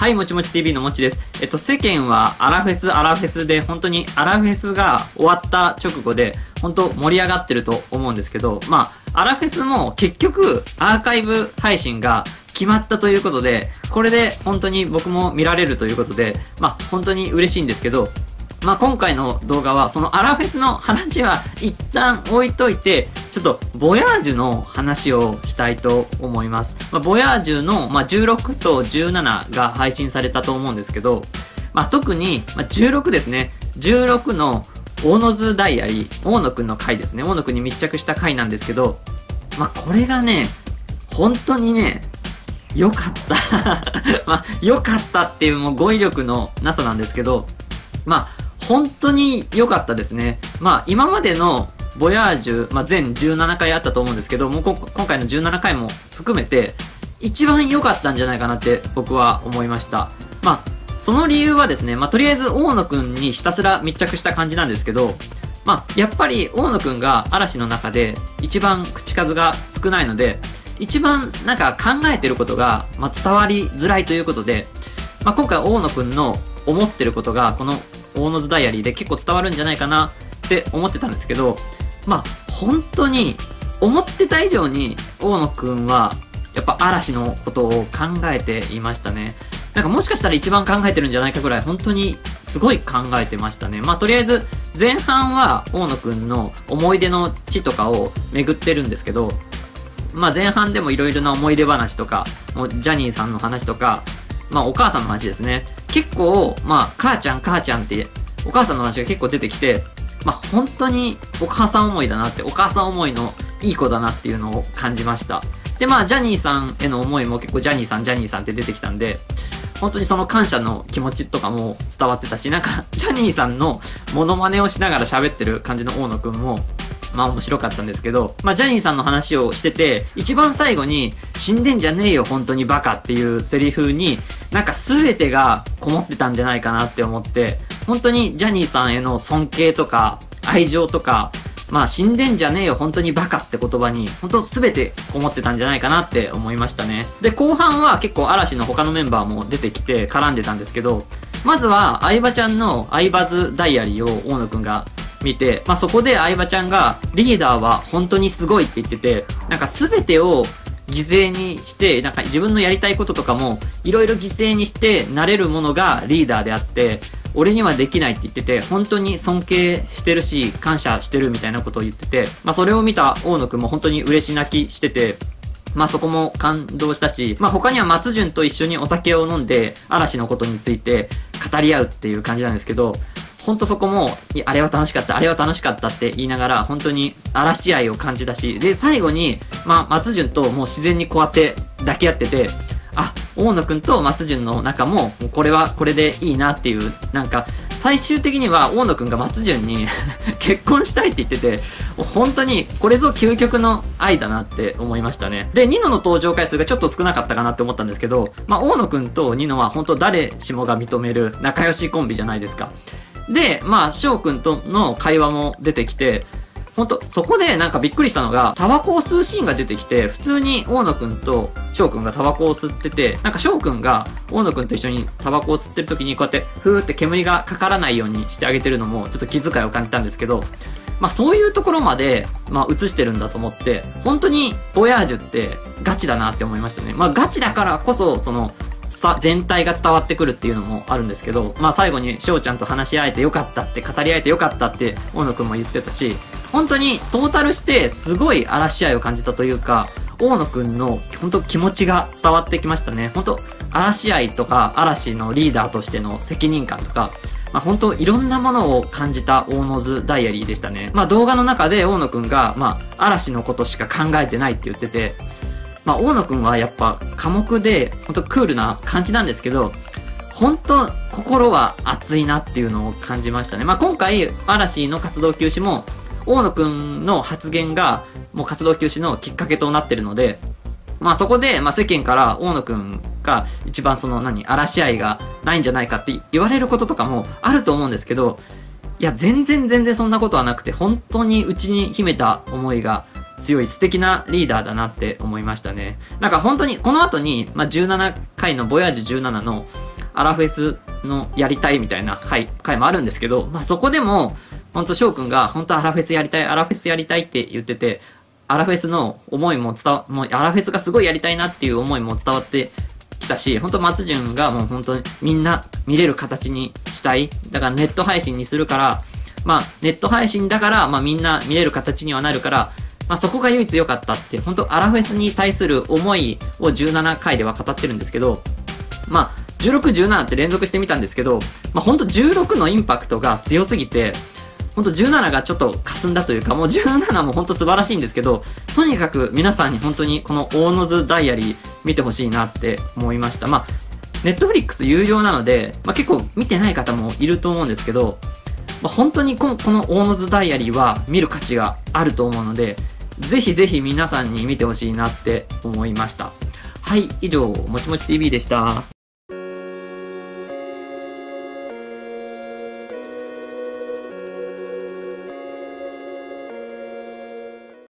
はい、もちもち TV のもちです。世間はアラフェスで、本当にアラフェスが終わった直後で、本当盛り上がってると思うんですけど、アラフェスも結局、アーカイブ配信が決まったということで、これで本当に僕も見られるということで、本当に嬉しいんですけど、今回の動画は、そのアラフェスの話は一旦置いといて、ちょっと、ボヤージュの話をしたいと思います。ボヤージュの、16と17が配信されたと思うんですけど、特に、16ですね。16の大野津ダイアリー、大野くんの回ですね。大野くんに密着した回なんですけど、これがね、本当にね、良かった。良かったっていうもう語彙力のなさなんですけど、本当に良かったですね。今までのボヤージュ、全17回あったと思うんですけど、もう今回の17回も含めて、一番良かったんじゃないかなって僕は思いました。その理由はですね、とりあえず大野くんにひたすら密着した感じなんですけど、やっぱり大野くんが嵐の中で一番口数が少ないので、一番考えてることが、伝わりづらいということで、今回大野くんの思ってることが、この大野津ダイアリーで結構伝わるんじゃないかなって思ってたんですけど、本当に思ってた以上に大野くんはやっぱ嵐のことを考えていましたね。もしかしたら一番考えてるんじゃないかぐらい本当にすごい考えてましたね。とりあえず前半は大野くんの思い出の地とかを巡ってるんですけど、前半でもいろいろな思い出話とか、もうジャニーさんの話とか、お母さんの話ですね。結構、母ちゃんって、お母さんの話が結構出てきて、本当にお母さん思いだなって、お母さん思いのいい子だなっていうのを感じました。で、ジャニーさんへの思いも結構ジャニーさんって出てきたんで、本当にその感謝の気持ちとかも伝わってたし、ジャニーさんのモノマネをしながら喋ってる感じの大野くんも、面白かったんですけど、ジャニーさんの話をしてて、一番最後に、死んでんじゃねえよ、本当にバカっていうセリフに、全てがこもってたんじゃないかなって思って、本当にジャニーさんへの尊敬とか、愛情とか、死んでんじゃねえよ、本当にバカって言葉に、本当全てこもってたんじゃないかなって思いましたね。で、後半は結構嵐の他のメンバーも出てきて絡んでたんですけど、まずは相葉ちゃんの相葉ズダイアリーを大野くんが見て、そこで相葉ちゃんが、リーダーは本当にすごいって言ってて、全てを犠牲にして、自分のやりたいこととかも、いろいろ犠牲にしてなれるものがリーダーであって、俺にはできないって言ってて、本当に尊敬してるし、感謝してるみたいなことを言ってて、それを見た大野くんも本当に嬉し泣きしてて、そこも感動したし、他には松潤と一緒にお酒を飲んで、嵐のことについて語り合うっていう感じなんですけど、ほんとそこも、あれは楽しかったって言いながら、本当に嵐愛を感じたし、で、最後に、松潤ともう自然にこうやって抱き合ってて、大野くんと松潤の仲も、これはこれでいいなっていう、最終的には大野くんが松潤に結婚したいって言ってて、本当にこれぞ究極の愛だなって思いましたね。で、ニノの登場回数がちょっと少なかったかなって思ったんですけど、大野くんとニノは本当誰しもが認める仲良しコンビじゃないですか。で、翔くんとの会話も出てきて、ほんと、そこでびっくりしたのが、タバコを吸うシーンが出てきて、普通に大野くんと翔くんがタバコを吸ってて、翔くんが大野くんと一緒にタバコを吸ってる時にこうやって、ふーって煙がかからないようにしてあげてるのも、ちょっと気遣いを感じたんですけど、そういうところまで、映してるんだと思って、本当に、ボヤージュってガチだなって思いましたね。ガチだからこそ、全体が伝わってくるっていうのもあるんですけど、最後に翔ちゃんと話し合えてよかったって、語り合えてよかったって、大野くんも言ってたし、本当にトータルしてすごい嵐愛を感じたというか、大野くんの本当気持ちが伝わってきましたね。本当嵐愛とか嵐のリーダーとしての責任感とか、本当いろんなものを感じた大野津ダイアリーでしたね。動画の中で大野くんが、嵐のことしか考えてないって言ってて、大野くんはやっぱ寡黙で、本当クールな感じなんですけど、本当心は熱いなっていうのを感じましたね。今回、嵐の活動休止も、大野くんの発言が、もう活動休止のきっかけとなってるので、そこで、世間から大野くんが一番嵐愛がないんじゃないかって言われることとかもあると思うんですけど、いや、全然そんなことはなくて、本当に内に秘めた思いが強い素敵なリーダーだなって思いましたね。本当に、この後に、17回のボヤージュ17のアラフェスのやりたいみたいな回もあるんですけど、まあそこでも、ほんと翔くんが本当アラフェスやりたい、アラフェスやりたいって言ってて、アラフェスの思いももうアラフェスがすごいやりたいなっていう思いも伝わってきたし、本当松潤がもう本当にみんな見れる形にしたい。だからネット配信にするから、まあネット配信だから、まあみんな見れる形にはなるから、まあそこが唯一良かったって、本当アラフェスに対する思いを17回では語ってるんですけど、まあ16、17って連続してみたんですけど、まあ本当16のインパクトが強すぎて、本当17がちょっと霞んだというか、もう17も本当素晴らしいんですけど、とにかく皆さんに本当にこの大野津ダイアリー見てほしいなって思いました。まあ、ネットフリックス有料なので、まあ結構見てない方もいると思うんですけど、まあ、本当にこの大野津ダイアリーは見る価値があると思うので、ぜひぜひ皆さんに見てほしいなって思いました。はい、以上、もちもち TV でした。